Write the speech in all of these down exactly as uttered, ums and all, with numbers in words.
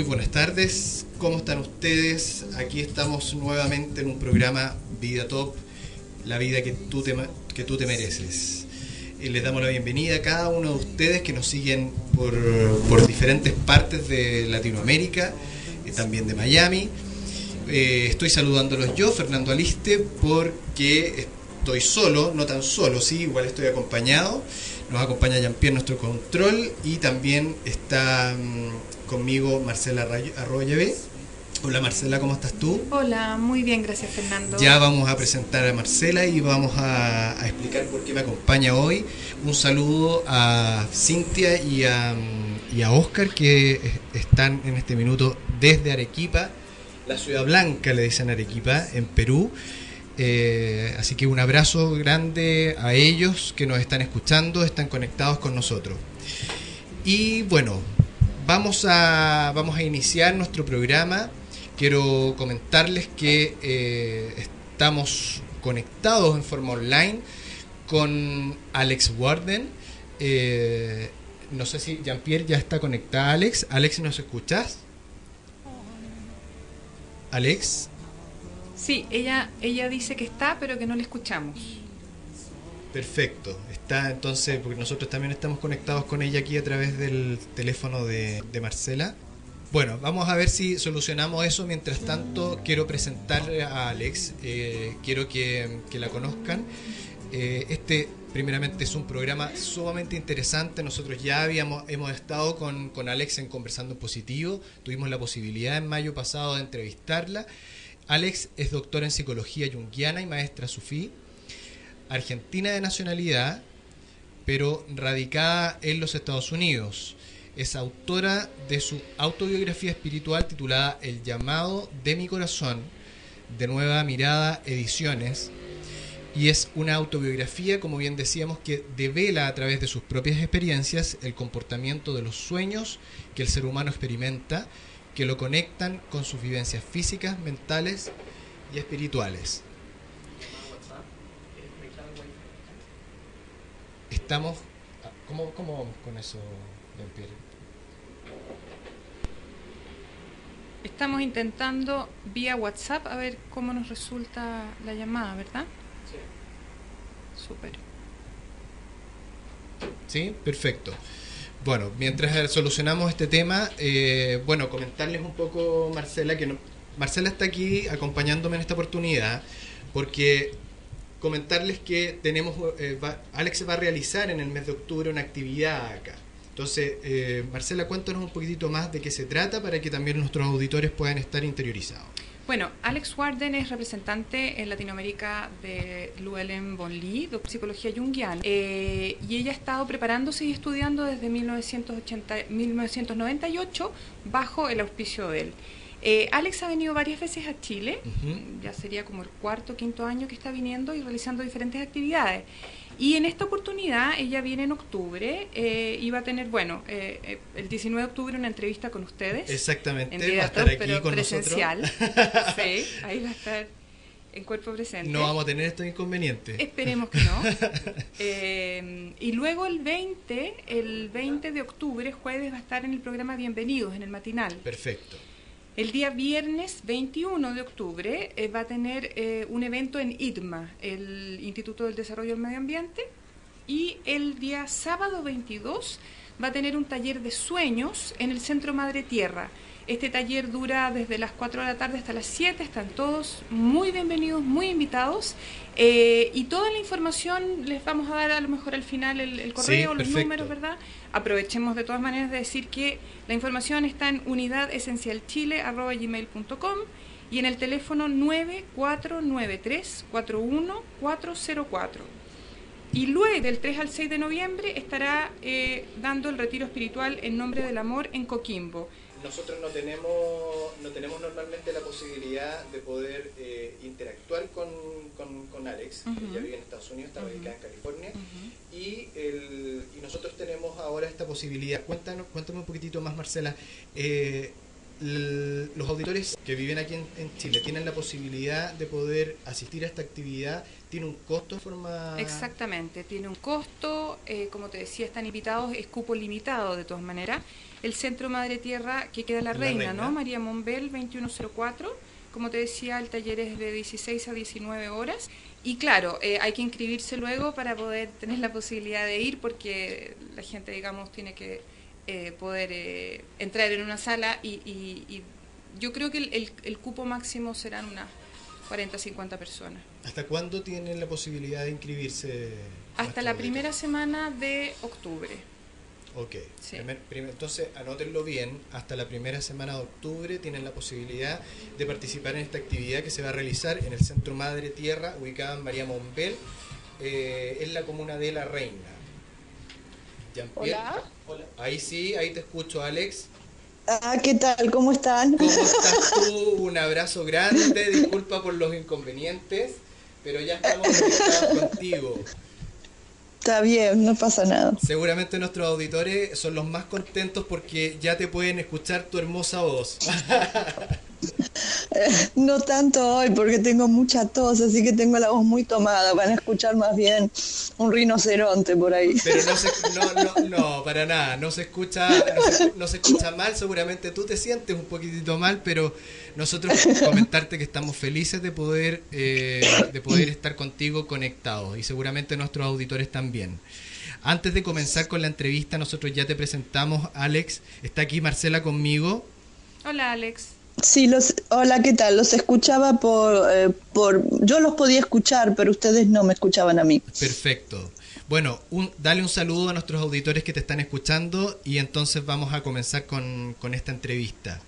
buenas tardes, ¿cómo están ustedes? Aquí estamos nuevamente en un programa Vida Top, la vida que tú te, que tú te mereces. Eh, les damos la bienvenida a cada uno de ustedes que nos siguen por, por diferentes partes de Latinoamérica, eh, también de Miami. Eh, estoy saludándolos yo, Fernando Aliste, porque estoy solo, no tan solo, sí, igual estoy acompañado. Nos acompaña Jean-Pierre, nuestro control, y también está um, conmigo Marcela Arroyave. Hola Marcela, ¿cómo estás tú? Hola, muy bien, gracias Fernando. Ya vamos a presentar a Marcela y vamos a, a explicar por qué me acompaña hoy. Un saludo a Cintia y a, y a Oscar, que están en este minuto desde Arequipa, la ciudad blanca le dicen Arequipa, en Perú. Eh, así que un abrazo grande a ellos que nos están escuchando, están conectados con nosotros. Y bueno, vamos a, vamos a iniciar nuestro programa. Quiero comentarles que eh, estamos conectados en forma online con Alex Warden. Eh, no sé si Jean-Pierre ya está conectada. Alex, Alex, ¿nos escuchas? Alex. Sí, ella, ella dice que está, pero que no le escuchamos. Perfecto, está entonces, porque nosotros también estamos conectados con ella aquí a través del teléfono de, de Marcela. Bueno, vamos a ver si solucionamos eso. Mientras tanto, quiero presentar a Alex, eh, quiero que, que la conozcan. Eh, este, primeramente, es un programa sumamente interesante. Nosotros ya habíamos hemos estado con, con Alex en Conversando en Positivo, tuvimos la posibilidad en mayo pasado de entrevistarla. Alex es doctora en psicología junguiana y maestra sufí, argentina de nacionalidad, pero radicada en los Estados Unidos. Es autora de su autobiografía espiritual titulada El llamado de mi corazón, de Nueva Mirada Ediciones, y es una autobiografía, como bien decíamos, que devela a través de sus propias experiencias el comportamiento de los sueños que el ser humano experimenta, que lo conectan con sus vivencias físicas, mentales y espirituales. Estamos... ¿Cómo, cómo vamos con eso, Jean-Pierre? Estamos intentando vía WhatsApp a ver cómo nos resulta la llamada, ¿verdad? Sí. Súper. Sí, perfecto. Bueno, mientras solucionamos este tema, eh, bueno, comentarles un poco, Marcela, que no, Marcela está aquí acompañándome en esta oportunidad, porque comentarles que tenemos, eh, va, Alex va a realizar en el mes de octubre una actividad acá. Entonces, eh, Marcela, cuéntanos un poquitito más de qué se trata para que también nuestros auditores puedan estar interiorizados. Bueno, Alex Warden es representante en Latinoamérica de Llewellyn von Lee, de psicología junguiana, eh, y ella ha estado preparándose y estudiando desde mil novecientos ochenta, mil novecientos noventa y ocho bajo el auspicio de él. Eh, Alex ha venido varias veces a Chile, uh-huh. Ya sería como el cuarto o quinto año que está viniendo y realizando diferentes actividades. Y en esta oportunidad ella viene en octubre eh, y va a tener, bueno, eh, el diecinueve de octubre una entrevista con ustedes. Exactamente, en va a estar aquí pero con presencial. nosotros. Sí, ahí va a estar en cuerpo presente. No vamos a tener estos inconvenientes. Esperemos que no. eh, y luego el veinte, el veinte de octubre, jueves, va a estar en el programa Bienvenidos, en el matinal. Perfecto. El día viernes veintiuno de octubre eh, va a tener eh, un evento en I D M A, el Instituto del Desarrollo del Medio Ambiente, y el día sábado veintidós va a tener un taller de sueños en el Centro Madre Tierra. Este taller dura desde las cuatro de la tarde hasta las siete, están todos muy bienvenidos, muy invitados, eh, y toda la información les vamos a dar a lo mejor al final el, el correo, sí, los números, ¿verdad? Aprovechemos de todas maneras de decir que la información está en unidad esencial chile arroba gmail punto com y en el teléfono nueve cuatro nueve tres cuatro uno cuatro cero cuatro. Y luego, del tres al seis de noviembre, estará eh, dando el retiro espiritual en nombre del amor en Coquimbo. Nosotros no tenemos no tenemos normalmente la posibilidad de poder eh, interactuar con, con, con Alex, uh-huh. que ya vive en Estados Unidos, está radicada uh-huh. en California, uh-huh. y, el, y nosotros tenemos ahora esta posibilidad. Cuéntanos, cuéntame un poquitito más, Marcela. Eh, l- los auditores que viven aquí en, en Chile tienen la posibilidad de poder asistir a esta actividad. ¿Tiene un costo en forma...? Exactamente, tiene un costo, eh, como te decía, están invitados, es cupo limitado de todas maneras. el Centro Madre Tierra que queda La Reina, La Reina. ¿no? María Mombel veintiuno cero cuatro. Como te decía, el taller es de dieciséis a diecinueve horas. Y claro, eh, hay que inscribirse luego para poder tener la posibilidad de ir, porque la gente, digamos, tiene que eh, poder eh, entrar en una sala y, y, y yo creo que el, el, el cupo máximo serán unas cuarenta, cincuenta personas. ¿Hasta cuándo tienen la posibilidad de inscribirse? Hasta la primera semana de octubre. Ok, Sí. primer, primer, entonces anótenlo bien, hasta la primera semana de octubre tienen la posibilidad de participar en esta actividad que se va a realizar en el Centro Madre Tierra, ubicado en María Mombel, eh, en la comuna de La Reina. Hola. Hola. Ahí sí, ahí te escucho, Alex. Ah, ¿qué tal? ¿Cómo están? ¿Cómo estás tú? Un abrazo grande, disculpa por los inconvenientes, pero ya estamos conectados contigo. Está bien, no pasa nada. Seguramente nuestros auditores son los más contentos porque ya te pueden escuchar tu hermosa voz. Eh, no tanto hoy porque tengo mucha tos, así que tengo la voz muy tomada. Van a escuchar más bien un rinoceronte por ahí. Pero no se, no, no, no, para nada, no se escucha, no se, no se escucha mal. Seguramente tú te sientes un poquitito mal, pero nosotros comentarte que estamos felices de poder, eh, de poder estar contigo conectados y seguramente nuestros auditores también. Antes de comenzar con la entrevista, nosotros ya te presentamos, Alex. Está aquí Marcela conmigo. Hola, Alex. Sí, los, hola, ¿qué tal? Los escuchaba por, eh, por... Yo los podía escuchar, pero ustedes no me escuchaban a mí. Perfecto. Bueno, un, dale un saludo a nuestros auditores que te están escuchando y entonces vamos a comenzar con, con esta entrevista.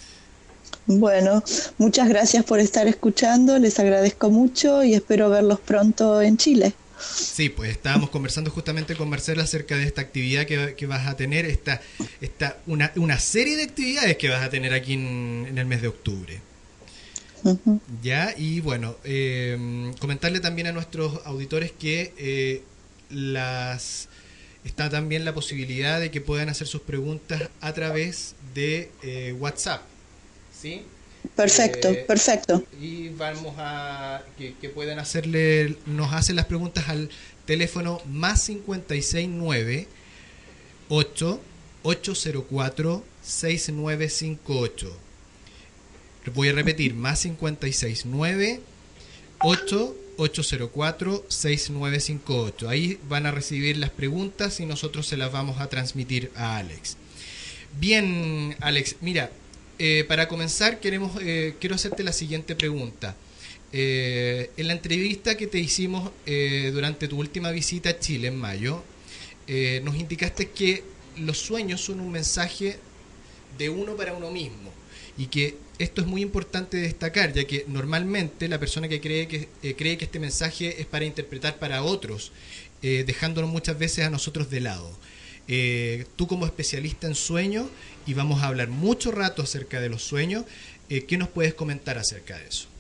Bueno, muchas gracias por estar escuchando, les agradezco mucho y espero verlos pronto en Chile. Sí, pues estábamos conversando justamente con Marcela acerca de esta actividad que, que vas a tener, esta, esta, una, una serie de actividades que vas a tener aquí en, en el mes de octubre. Uh-huh. Ya, y bueno, eh, comentarle también a nuestros auditores que eh, las está también la posibilidad de que puedan hacer sus preguntas a través de eh, WhatsApp, ¿sí? Perfecto, eh, perfecto. Y vamos a que, que puedan hacerle, nos hacen las preguntas al teléfono más cincuenta y seis nueve ocho ocho cero cuatro seis nueve cinco ocho. Voy a repetir, más cincuenta y seis nueve ocho ocho cero cuatro seis nueve cinco ocho. Ahí van a recibir las preguntas y nosotros se las vamos a transmitir a Alex. Bien, Alex, mira, Eh, para comenzar queremos eh, quiero hacerte la siguiente pregunta. Eh, en la entrevista que te hicimos eh, durante tu última visita a Chile en mayo, eh, nos indicaste que los sueños son un mensaje de uno para uno mismo y que esto es muy importante destacar, ya que normalmente la persona que cree que, eh, cree que este mensaje es para interpretar para otros, eh, dejándonos muchas veces a nosotros de lado. Eh, tú como especialista en sueños, y vamos a hablar mucho rato acerca de los sueños, eh, ¿qué nos puedes comentar acerca de eso?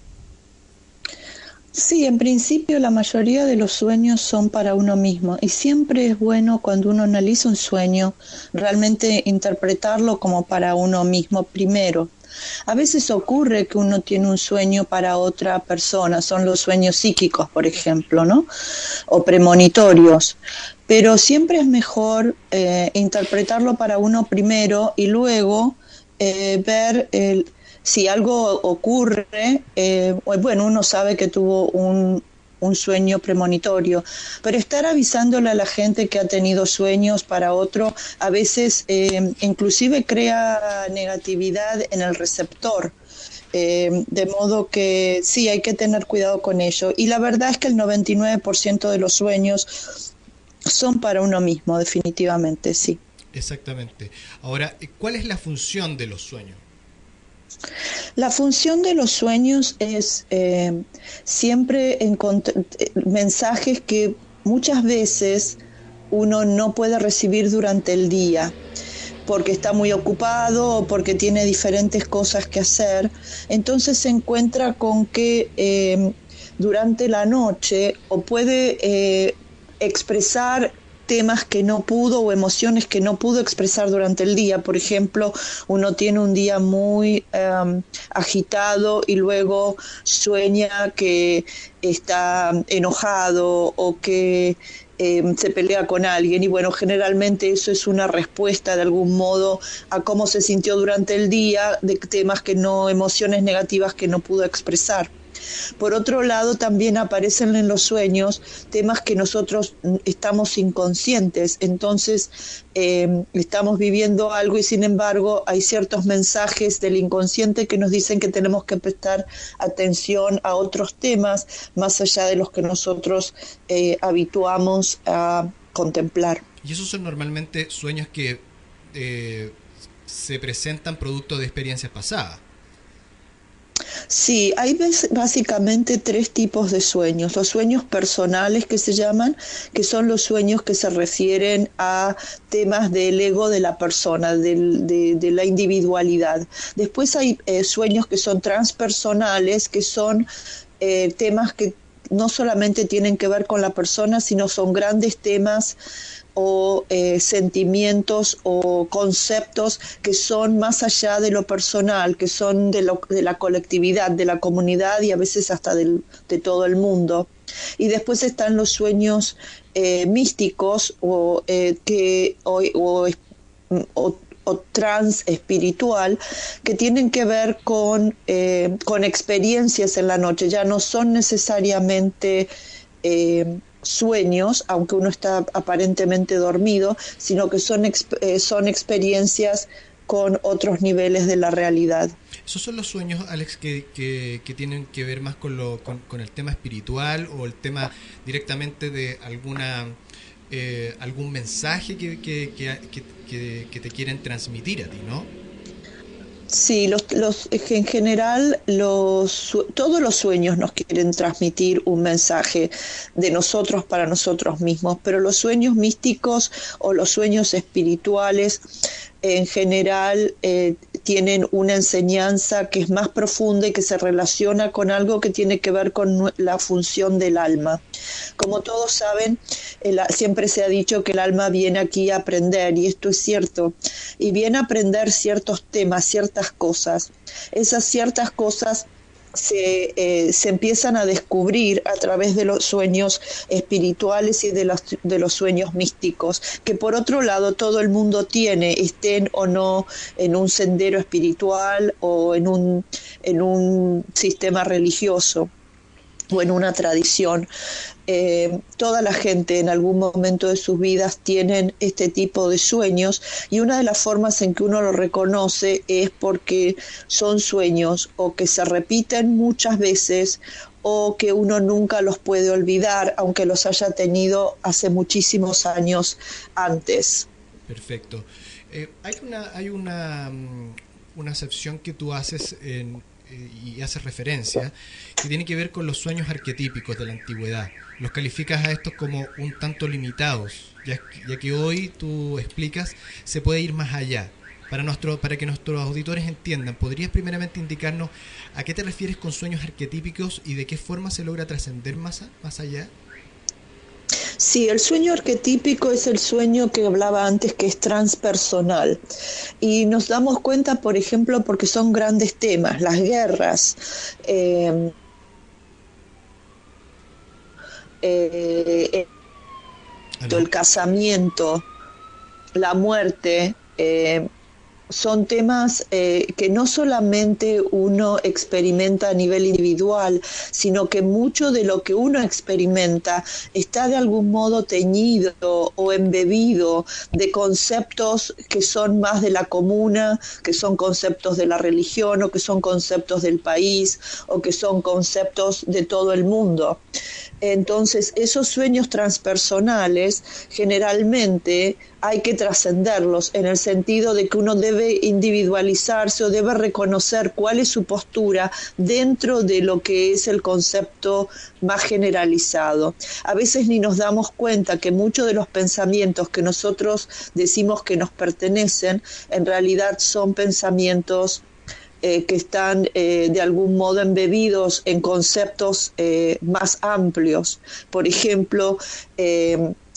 Sí, en principio la mayoría de los sueños son para uno mismo y siempre es bueno cuando uno analiza un sueño realmente interpretarlo como para uno mismo primero. A veces ocurre que uno tiene un sueño para otra persona, son los sueños psíquicos, por ejemplo, ¿no? O premonitorios. Pero siempre es mejor eh, interpretarlo para uno primero y luego eh, ver el, si algo ocurre, eh, bueno, uno sabe que tuvo un, un sueño premonitorio, pero estar avisándole a la gente que ha tenido sueños para otro, a veces eh, inclusive crea negatividad en el receptor. Eh, de modo que sí, hay que tener cuidado con ello. Y la verdad es que el noventa y nueve por ciento de los sueños son para uno mismo, definitivamente, sí. Exactamente. Ahora, ¿cuál es la función de los sueños? La función de los sueños es eh, siempre encontrar mensajes que muchas veces uno no puede recibir durante el día, porque está muy ocupado o porque tiene diferentes cosas que hacer. Entonces se encuentra con que eh, durante la noche o puede... Eh, expresar temas que no pudo o emociones que no pudo expresar durante el día. Por ejemplo, uno tiene un día muy um, agitado y luego sueña que está enojado o que eh, se pelea con alguien, y bueno, generalmente eso es una respuesta de algún modo a cómo se sintió durante el día, de temas que no, emociones negativas que no pudo expresar. Por otro lado, también aparecen en los sueños temas que nosotros estamos inconscientes, entonces eh, estamos viviendo algo y sin embargo hay ciertos mensajes del inconsciente que nos dicen que tenemos que prestar atención a otros temas más allá de los que nosotros eh, habituamos a contemplar. Y esos son normalmente sueños que eh, se presentan producto de experiencias pasadas. Sí, hay básicamente tres tipos de sueños. Los sueños personales, que se llaman, que son los sueños que se refieren a temas del ego de la persona, del, de, de la individualidad. Después hay eh, sueños que son transpersonales, que son eh, temas que no solamente tienen que ver con la persona, sino son grandes temas o eh, sentimientos o conceptos que son más allá de lo personal, que son de, lo, de la colectividad, de la comunidad y a veces hasta del, de todo el mundo. Y después están los sueños eh, místicos o, eh, que, o, o, o, o trans espiritual, que tienen que ver con, eh, con experiencias en la noche. Ya no son necesariamente Eh, sueños, aunque uno está aparentemente dormido, sino que son, exp- eh, son experiencias con otros niveles de la realidad. ¿Esos son los sueños, Alex, que, que, que tienen que ver más con, lo, con, con el tema espiritual o el tema directamente de alguna eh, algún mensaje que, que, que, que, que te quieren transmitir a ti, ¿no? Sí, los, los, en general los, todos los sueños nos quieren transmitir un mensaje de nosotros para nosotros mismos, pero los sueños místicos o los sueños espirituales en general eh, tienen una enseñanza que es más profunda y que se relaciona con algo que tiene que ver con la función del alma. Como todos saben, el, siempre se ha dicho que el alma viene aquí a aprender, y esto es cierto, y viene a aprender ciertos temas, ciertas cosas. Esas ciertas cosas Se, eh, se empiezan a descubrir a través de los sueños espirituales y de los, de los sueños místicos, que por otro lado todo el mundo tiene, estén o no en un sendero espiritual o en un, en un sistema religioso o en una tradición. Eh, toda la gente en algún momento de sus vidas tienen este tipo de sueños, y una de las formas en que uno lo reconoce es porque son sueños o que se repiten muchas veces o que uno nunca los puede olvidar, aunque los haya tenido hace muchísimos años antes. Perfecto. Eh, hay una, hay una, una acepción que tú haces en y hace referencia, que tiene que ver con los sueños arquetípicos de la antigüedad. Los calificas a estos como un tanto limitados, ya, ya que hoy tú explicas se puede ir más allá. Para, nuestro, para que nuestros auditores entiendan, ¿podrías primeramente indicarnos a qué te refieres con sueños arquetípicos y de qué forma se logra trascender más, a, más allá? Sí, el sueño arquetípico es el sueño que hablaba antes, que es transpersonal. Y nos damos cuenta, por ejemplo, porque son grandes temas, las guerras, eh, eh, el casamiento, la muerte, eh, son temas eh, que no solamente uno experimenta a nivel individual, sino que mucho de lo que uno experimenta está de algún modo teñido o embebido de conceptos que son más de la comuna, que son conceptos de la religión, o que son conceptos del país, o que son conceptos de todo el mundo. Entonces, esos sueños transpersonales generalmente hay que trascenderlos, en el sentido de que uno debe individualizarse o debe reconocer cuál es su postura dentro de lo que es el concepto más generalizado. A veces ni nos damos cuenta que muchos de los pensamientos que nosotros decimos que nos pertenecen, en realidad son pensamientos Eh, que están eh, de algún modo embebidos en conceptos eh, más amplios. Por ejemplo, eh,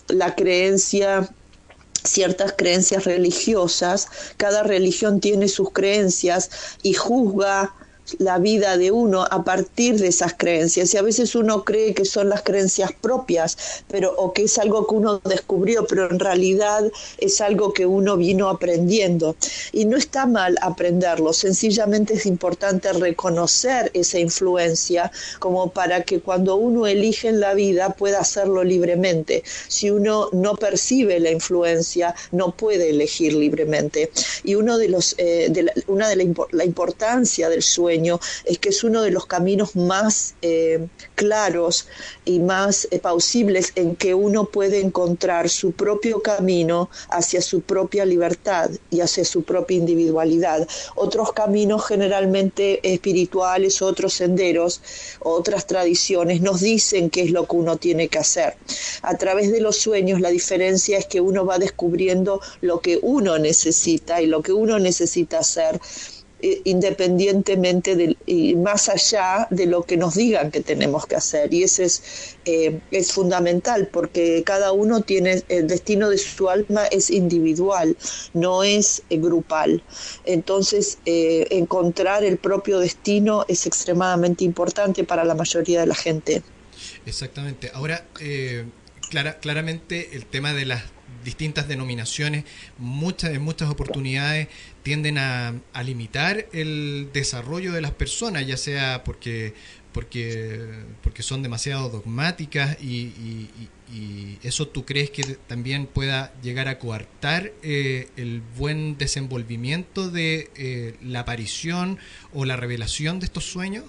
la creencia, ciertas creencias religiosas, cada religión tiene sus creencias y juzga la vida de uno a partir de esas creencias, y a veces uno cree que son las creencias propias, pero o que es algo que uno descubrió, pero en realidad es algo que uno vino aprendiendo, y no está mal aprenderlo, sencillamente es importante reconocer esa influencia como para que cuando uno elige en la vida pueda hacerlo libremente. Si uno no percibe la influencia, no puede elegir libremente, y uno de los eh, de la, una de la, la importancia del sueño es que es uno de los caminos más eh, claros y más eh, plausibles en que uno puede encontrar su propio camino hacia su propia libertad y hacia su propia individualidad. Otros caminos generalmente espirituales, otros senderos, otras tradiciones nos dicen qué es lo que uno tiene que hacer. A través de los sueños la diferencia es que uno va descubriendo lo que uno necesita y lo que uno necesita hacer, independientemente de, y más allá de lo que nos digan que tenemos que hacer, y eso es, eh, es fundamental, porque cada uno tiene, el destino de su alma es individual, no es eh, grupal. Entonces eh, encontrar el propio destino es extremadamente importante para la mayoría de la gente. Exactamente. Ahora, eh, clara, claramente el tema de las distintas denominaciones, muchas, en muchas oportunidades tienden a, a limitar el desarrollo de las personas, ya sea porque porque porque son demasiado dogmáticas, y, y, y, y eso tú crees que también pueda llegar a coartar eh, el buen desenvolvimiento de eh, la aparición o la revelación de estos sueños.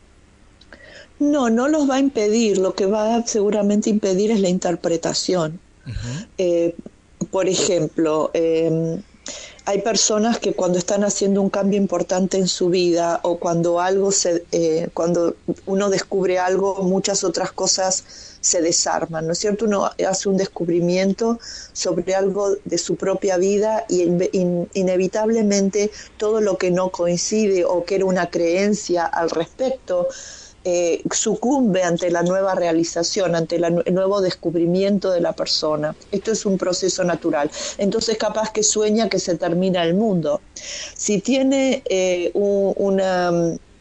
No, no los va a impedir, lo que va a seguramente impedir es la interpretación. Uh-huh. Eh, por ejemplo, eh, hay personas que cuando están haciendo un cambio importante en su vida, o cuando algo se, eh, cuando uno descubre algo, muchas otras cosas se desarman, ¿no es cierto? Uno hace un descubrimiento sobre algo de su propia vida y in, in, inevitablemente todo lo que no coincide o que era una creencia al respecto Eh, sucumbe ante la nueva realización, ante la, el nuevo descubrimiento de la persona. Esto es un proceso natural. Entonces capaz que sueña que se termina el mundo. Si tiene eh, un, una,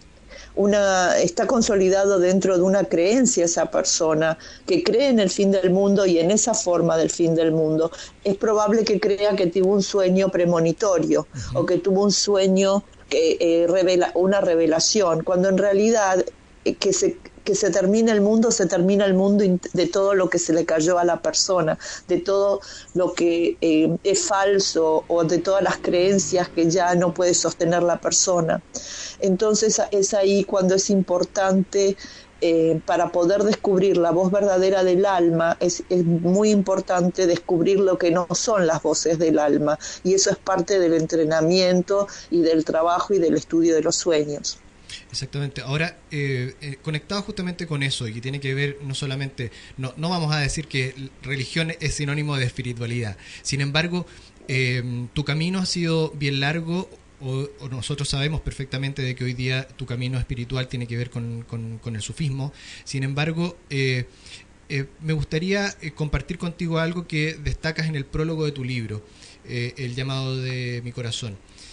una, está consolidado dentro de una creencia esa persona, que cree en el fin del mundo y en esa forma del fin del mundo, es probable que crea que tuvo un sueño premonitorio, uh-huh, o que tuvo un sueño que eh, revela una revelación, cuando en realidad que se, que se termina el mundo, se termina el mundo de todo lo que se le cayó a la persona, de todo lo que eh, es falso, o de todas las creencias que ya no puede sostener la persona. Entonces es ahí cuando es importante, eh, para poder descubrir la voz verdadera del alma, es, es muy importante descubrir lo que no son las voces del alma, y eso es parte del entrenamiento y del trabajo y del estudio de los sueños. Exactamente. Ahora, eh, eh, conectado justamente con eso, y que tiene que ver no solamente, no, no vamos a decir que religión es sinónimo de espiritualidad, sin embargo, eh, tu camino ha sido bien largo, o, o nosotros sabemos perfectamente de que hoy día tu camino espiritual tiene que ver con, con, con el sufismo. Sin embargo, eh, eh, me gustaría eh, compartir contigo algo que destacas en el prólogo de tu libro, eh, El llamado de mi corazón.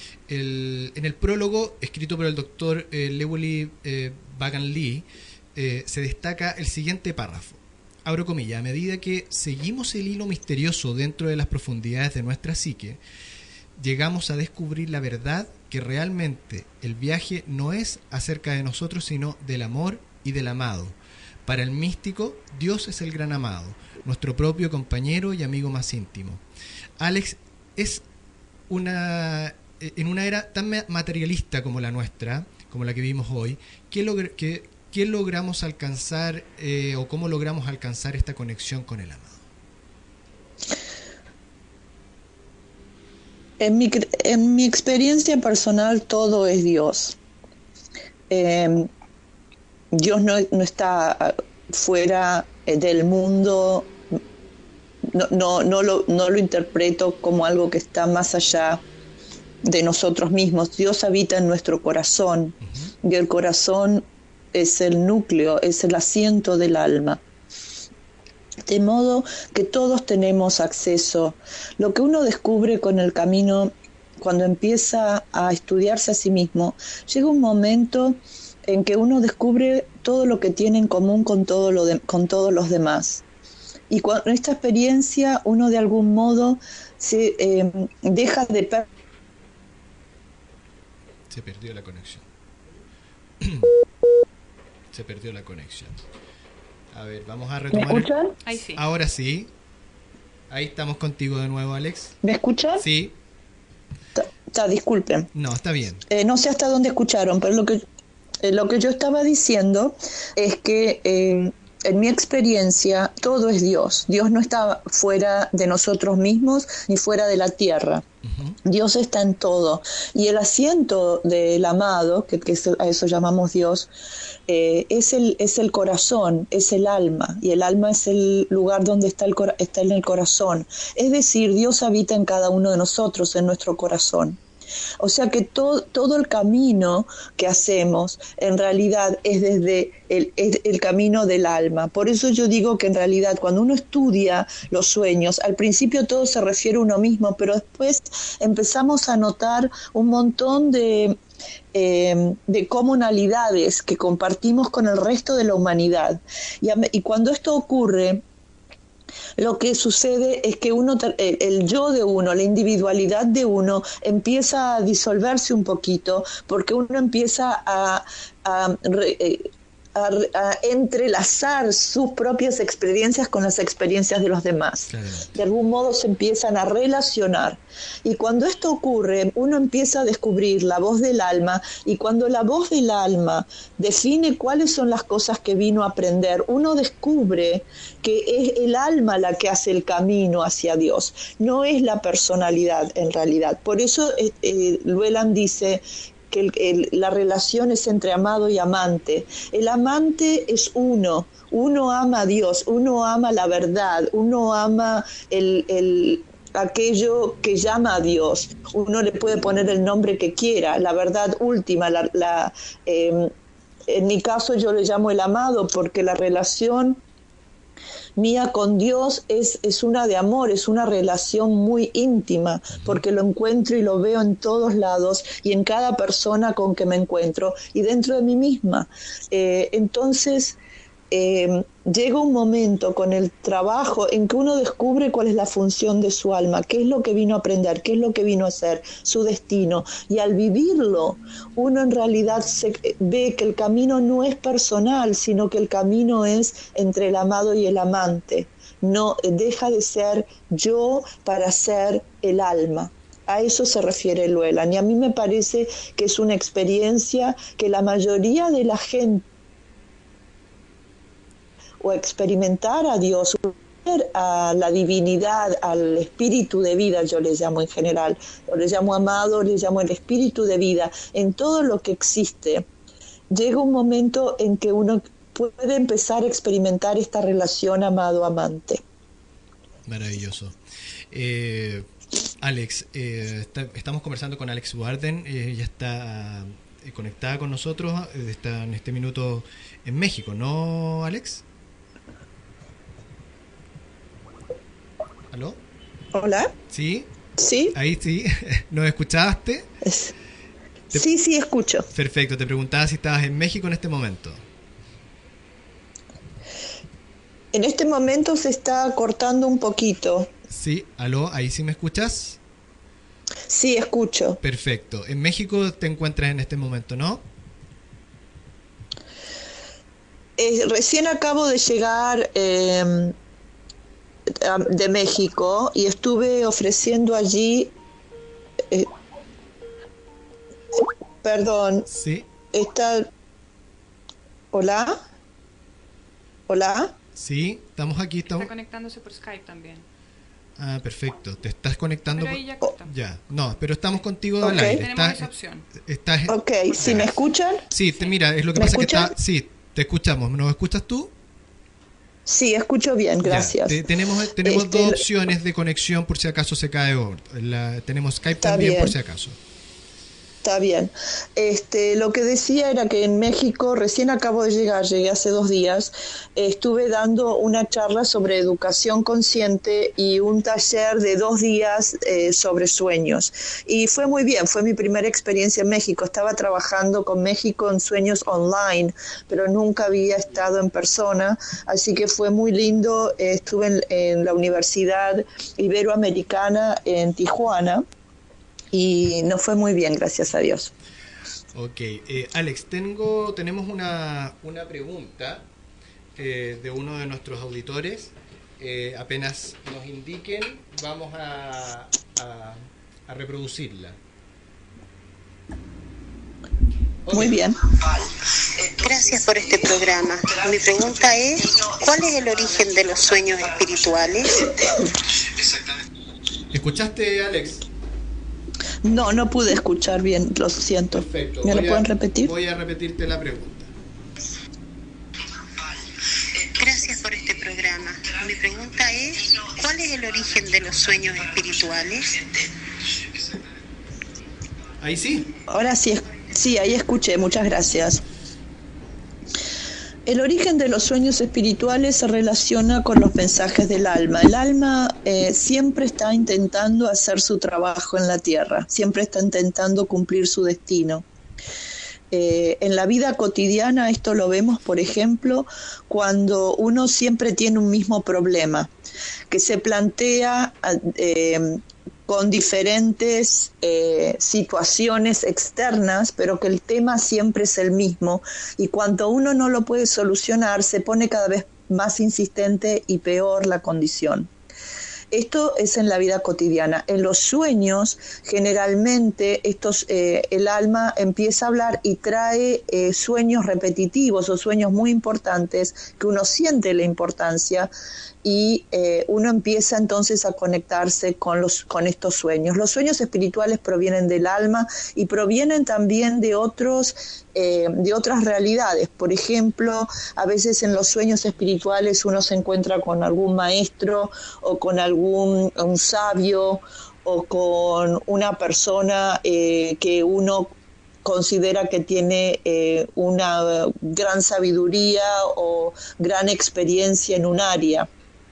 El, en el prólogo, escrito por el doctor eh, Llewellyn eh, Vaughan Lee, eh, se destaca el siguiente párrafo. Abro comillas: a medida que seguimos el hilo misterioso dentro de las profundidades de nuestra psique, llegamos a descubrir la verdad que realmente el viaje no es acerca de nosotros, sino del amor y del amado. Para el místico, Dios es el gran amado, nuestro propio compañero y amigo más íntimo. Alex, es una... en una era tan materialista como la nuestra, como la que vivimos hoy, ¿qué, logr- qué, qué logramos alcanzar eh, o cómo logramos alcanzar esta conexión con el amado? En mi, en mi experiencia personal, todo es Dios. Eh, Dios no, no está fuera del mundo, no, no, no, lo, no lo interpreto como algo que está más allá de nosotros mismos. Dios habita en nuestro corazón, uh-huh, y el corazón es el núcleo, es el asiento del alma. De modo que todos tenemos acceso. Lo que uno descubre con el camino, cuando empieza a estudiarse a sí mismo, llega un momento en que uno descubre todo lo que tiene en común con, todo lo de, con todos los demás. Y con esta experiencia uno de algún modo se eh, deja de... Per- se perdió la conexión. Se perdió la conexión. A ver, vamos a retomar. ¿Me escuchan? Ahí sí. Ahora sí. Ahí estamos contigo de nuevo, Alex. ¿Me escuchan? Sí. Está, disculpen. No, está bien. Eh, no sé hasta dónde escucharon, pero lo que, eh, lo que yo estaba diciendo es que eh, en mi experiencia todo es Dios. Dios no está fuera de nosotros mismos ni fuera de la tierra. Uh-huh. Dios está en todo. Y el asiento del amado, que, que a eso llamamos Dios, eh, es, el, es el corazón, es el alma. Y el alma es el lugar donde está, el, está en el corazón. Es decir, Dios habita en cada uno de nosotros, en nuestro corazón. O sea que todo, todo el camino que hacemos en realidad es desde el, es el camino del alma. Por eso yo digo que en realidad cuando uno estudia los sueños, al principio todo se refiere a uno mismo, pero después empezamos a notar un montón de, eh, de comunalidades que compartimos con el resto de la humanidad. Y, a, y cuando esto ocurre, lo que sucede es que uno, el, el yo de uno, la individualidad de uno empieza a disolverse un poquito, porque uno empieza a, a, a, a entrelazar sus propias experiencias con las experiencias de los demás. Claro. De algún modo se empiezan a relacionar. Y cuando esto ocurre, uno empieza a descubrir la voz del alma, y cuando la voz del alma define cuáles son las cosas que vino a aprender, uno descubre que es el alma la que hace el camino hacia Dios, no es la personalidad en realidad. Por eso eh, eh, Llewellyn dice que el, el, la relación es entre amado y amante. El amante es uno, uno ama a Dios, uno ama la verdad, uno ama el... el aquello que llama a Dios. Uno le puede poner el nombre que quiera, la verdad última, la, la, eh, en mi caso yo le llamo el amado, porque la relación mía con Dios es, es una de amor, es una relación muy íntima, porque lo encuentro y lo veo en todos lados y en cada persona con que me encuentro y dentro de mí misma. Eh, entonces eh, llega un momento con el trabajo en que uno descubre cuál es la función de su alma, qué es lo que vino a aprender, qué es lo que vino a hacer, su destino. Y al vivirlo, uno en realidad se ve que el camino no es personal, sino que el camino es entre el amado y el amante. No deja de ser yo para ser el alma. A eso se refiere Llewellyn. Y a mí me parece que es una experiencia que la mayoría de la gente, o experimentar a Dios, a la divinidad, al espíritu de vida, yo le llamo en general, o le llamo amado, le llamo el espíritu de vida, en todo lo que existe, llega un momento en que uno puede empezar a experimentar esta relación amado-amante. Maravilloso. Eh, Alex, eh, está, estamos conversando con Alex Warden, eh, ella está eh, conectada con nosotros, está en este minuto en México, ¿no, Alex? ¿Aló? Hola. ¿Sí? Sí. Ahí sí. ¿Nos escuchaste? Es... Te... Sí, sí, escucho. Perfecto. Te preguntaba si estabas en México en este momento. En este momento se está cortando un poquito. Sí. ¿Aló? ¿Ahí sí me escuchas? Sí, escucho. Perfecto. En México te encuentras en este momento, ¿no? Eh, recién acabo de llegar... Eh, de México y estuve ofreciendo allí eh, perdón sí está hola hola sí estamos aquí estamos está conectándose por Skype también. Ah, perfecto, te estás conectando pero ahí ya, por... ya no pero estamos contigo okay. al aire. Tenemos estás, esa opción. Estás... ok, ¿sí me escuchan? Sí, te, mira, es lo que pasa escuchan? que está sí, te escuchamos. ¿Nos escuchas tú? Sí, escucho bien, gracias. Ya, te, tenemos tenemos este, dos opciones de conexión por si acaso se cae. La, tenemos Skype está también bien. por si acaso. Está bien. Este, lo que decía era que en México, recién acabo de llegar, llegué hace dos días, eh, estuve dando una charla sobre educación consciente y un taller de dos días eh, sobre sueños. Y fue muy bien, fue mi primera experiencia en México. Estaba trabajando con México en sueños online, pero nunca había estado en persona, así que fue muy lindo. Eh, estuve en, en la Universidad Iberoamericana en Tijuana, y nos fue muy bien, gracias a Dios. Ok, eh, Alex, tengo, tenemos una, una pregunta eh, de uno de nuestros auditores. Eh, apenas nos indiquen, vamos a, a, a reproducirla. Okay. Muy bien. Gracias por este programa. Mi pregunta es, ¿cuál es el origen de los sueños espirituales? ¿Escuchaste, Alex? No, no pude escuchar bien, lo siento. Perfecto. ¿Me Voy lo pueden a, repetir? Voy a repetirte la pregunta. Gracias por este programa. Mi pregunta es, ¿cuál es el origen de los sueños espirituales? Ahí sí. Ahora sí, sí, ahí escuché, muchas gracias. El origen de los sueños espirituales se relaciona con los mensajes del alma. El alma eh, siempre está intentando hacer su trabajo en la tierra, siempre está intentando cumplir su destino. Eh, en la vida cotidiana esto lo vemos, por ejemplo, cuando uno siempre tiene un mismo problema, que se plantea eh, con diferentes eh, situaciones externas, pero que el tema siempre es el mismo, y cuando uno no lo puede solucionar, se pone cada vez más insistente y peor la condición. Esto es en la vida cotidiana. En los sueños, generalmente, estos, eh, el alma empieza a hablar y trae eh, sueños repetitivos o sueños muy importantes, que uno siente la importancia, y eh, uno empieza entonces a conectarse con, los, con estos sueños. Los sueños espirituales provienen del alma y provienen también de, otros, eh, de otras realidades. Por ejemplo, a veces en los sueños espirituales uno se encuentra con algún maestro o con algún un sabio o con una persona eh, que uno considera que tiene eh, una gran sabiduría o gran experiencia en un área.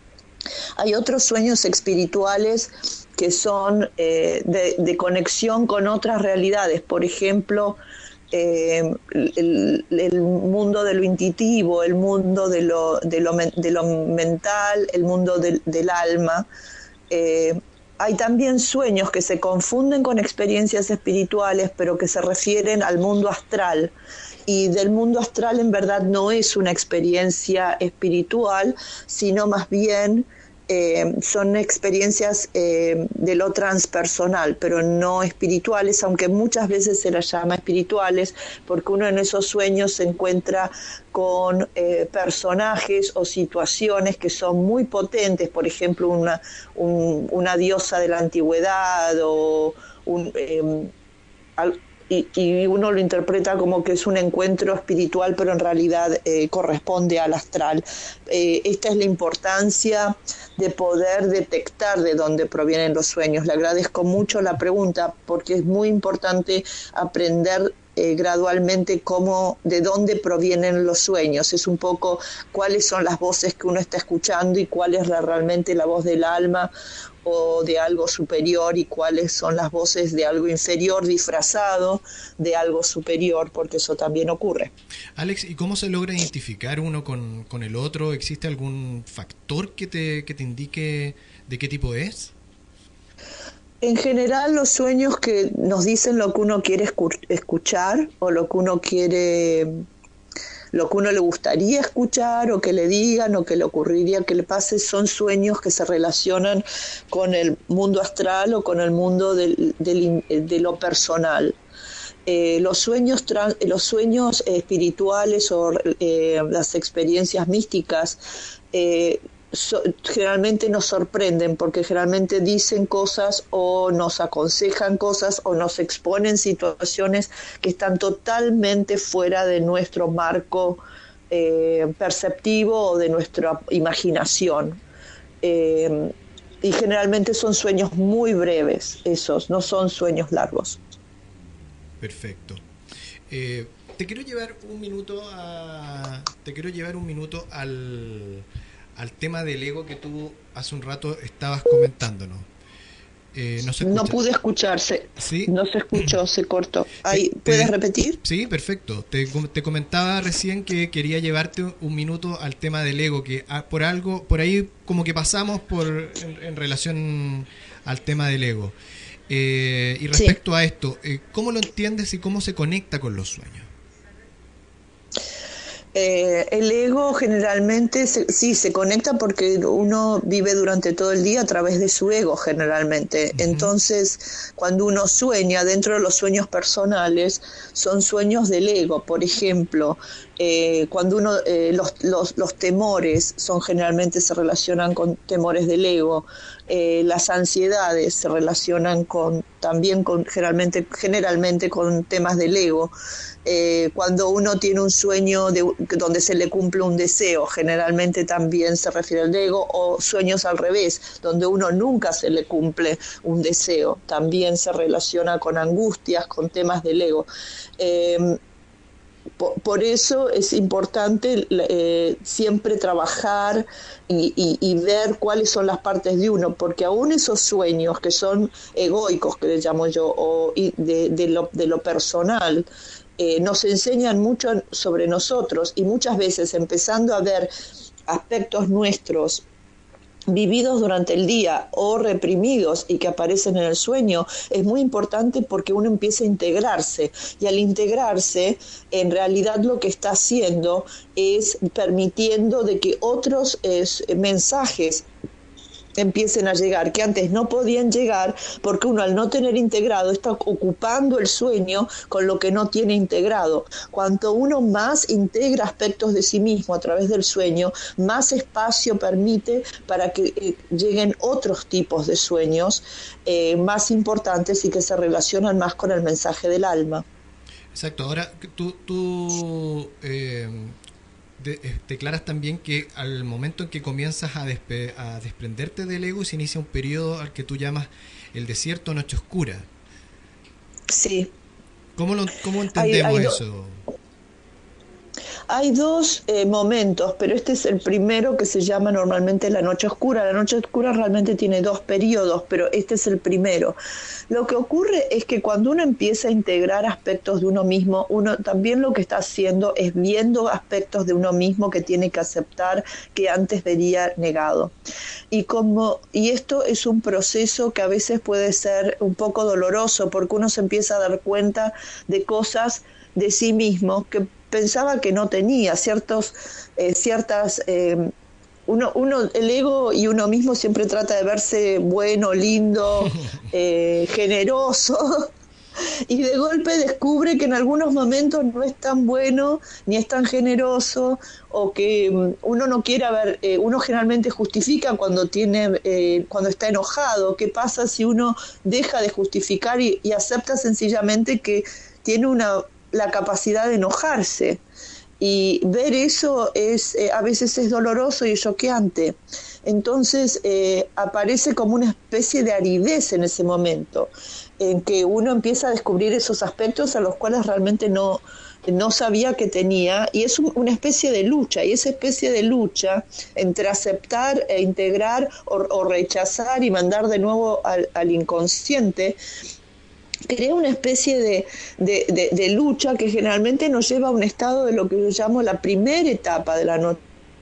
Hay otros sueños espirituales que son eh, de, de conexión con otras realidades, por ejemplo, eh, el, el mundo de lo intuitivo, el mundo de lo, de lo, de lo mental, el mundo del, del alma. Eh, hay también sueños que se confunden con experiencias espirituales, pero que se refieren al mundo astral. Y del mundo astral en verdad no es una experiencia espiritual, sino más bien eh, son experiencias eh, de lo transpersonal, pero no espirituales, aunque muchas veces se las llama espirituales, porque uno en esos sueños se encuentra con eh, personajes o situaciones que son muy potentes, por ejemplo una, un, una diosa de la antigüedad o un... Eh, al, Y, y uno lo interpreta como que es un encuentro espiritual, pero en realidad eh, corresponde al astral. Eh, esta es la importancia de poder detectar de dónde provienen los sueños. Le agradezco mucho la pregunta, porque es muy importante aprender eh, gradualmente cómo, de dónde provienen los sueños. Es un poco cuáles son las voces que uno está escuchando y cuál es la, realmente la voz del alma o de algo superior, y cuáles son las voces de algo inferior disfrazado de algo superior, porque eso también ocurre. Alex, ¿y cómo se logra identificar uno con, con el otro? ¿Existe algún factor que te, que te indique de qué tipo es? En general, los sueños que nos dicen lo que uno quiere escuchar o lo que uno quiere... lo que uno le gustaría escuchar o que le digan o que le ocurriría que le pase, son sueños que se relacionan con el mundo astral o con el mundo del, del, de lo personal. Eh, los sueños, los sueños espirituales o eh, las experiencias místicas eh, So, generalmente nos sorprenden, porque generalmente dicen cosas o nos aconsejan cosas o nos exponen situaciones que están totalmente fuera de nuestro marco eh, perceptivo o de nuestra imaginación. Eh, y generalmente son sueños muy breves, esos, no son sueños largos. Perfecto. Eh, te quiero llevar un minuto a, te quiero llevar un minuto al, al tema del ego que tú hace un rato estabas comentándonos. Eh, ¿no se No escucha? pude escucharse. ¿Sí? No se escuchó, se cortó. Ahí, Te- ¿puedes te- repetir? Sí, perfecto. Te, com- te comentaba recién que quería llevarte un minuto al tema del ego, que ah, por algo, por ahí como que pasamos por en, en relación al tema del ego. Eh, y Sí. respecto a esto, eh, ¿cómo lo entiendes y cómo se conecta con los sueños? Eh, el ego generalmente se- sí se conecta porque uno vive durante todo el día a través de su ego generalmente. Ujú. Entonces, cuando uno sueña, dentro de los sueños personales, son sueños del ego. Por ejemplo, eh, cuando uno eh, los, los, los temores son generalmente se relacionan con temores del ego. Eh, las ansiedades se relacionan con también con generalmente generalmente con temas del ego. Eh, cuando uno tiene un sueño de, donde se le cumple un deseo, generalmente también se refiere al ego, o sueños al revés, donde uno nunca se le cumple un deseo, también se relaciona con angustias, con temas del ego. Eh, por, por eso es importante eh, siempre trabajar y, y, y ver cuáles son las partes de uno, porque aún esos sueños que son egoicos, que les llamo yo, o de, de, lo, de lo personal, Eh, nos enseñan mucho sobre nosotros y muchas veces empezando a ver aspectos nuestros vividos durante el día o reprimidos y que aparecen en el sueño, es muy importante porque uno empieza a integrarse y al integrarse en realidad lo que está haciendo es permitiendo de que otros eh, mensajes empiecen a llegar, que antes no podían llegar porque uno al no tener integrado está ocupando el sueño con lo que no tiene integrado. Cuanto uno más integra aspectos de sí mismo a través del sueño, más espacio permite para que eh, lleguen otros tipos de sueños eh, más importantes y que se relacionan más con el mensaje del alma. Exacto. Ahora, tú, tú eh, de, eh, declaras también que al momento en que comienzas a, despe a desprenderte del ego, se inicia un periodo al que tú llamas el desierto, noche oscura. Sí. ¿Cómo, lo, cómo entendemos hay, hay eso? Hay dos eh, momentos, pero este es el primero que se llama normalmente la noche oscura. La noche oscura realmente tiene dos periodos, pero este es el primero. Lo que ocurre es que cuando uno empieza a integrar aspectos de uno mismo, uno también lo que está haciendo es viendo aspectos de uno mismo que tiene que aceptar que antes vería negado. Y, como, y esto es un proceso que a veces puede ser un poco doloroso porque uno se empieza a dar cuenta de cosas de sí mismo que pensaba que no tenía, ciertos, eh, ciertas... Eh, uno, uno, el ego y uno mismo siempre trata de verse bueno, lindo, eh, generoso, y de golpe descubre que en algunos momentos no es tan bueno ni es tan generoso, o que um, uno no quiere ver, eh, uno generalmente justifica cuando tiene, eh, cuando está enojado. ¿Qué pasa si uno deja de justificar y, y acepta sencillamente que tiene una la capacidad de enojarse? Y ver eso es eh, a veces es doloroso y choqueante. Entonces eh, aparece como una especie de aridez en ese momento, en que uno empieza a descubrir esos aspectos a los cuales realmente no, no sabía que tenía, y es un, una especie de lucha, y esa especie de lucha entre aceptar e integrar o, o rechazar y mandar de nuevo al, al inconsciente, crea una especie de, de, de, de lucha que generalmente nos lleva a un estado de lo que yo llamo la primera etapa de la noche.